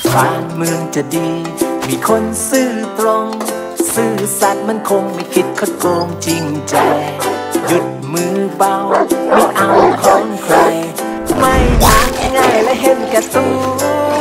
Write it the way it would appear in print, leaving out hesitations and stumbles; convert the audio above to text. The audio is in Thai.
บ้านเมืองจะดีมีคนซื่อตรงซื่อสัตย์มันคงไม่คิดคดโกงจริงใจหยุดมือเบาไม่เอาของใครไม่ทำง่ายและเห็นแก่ตัว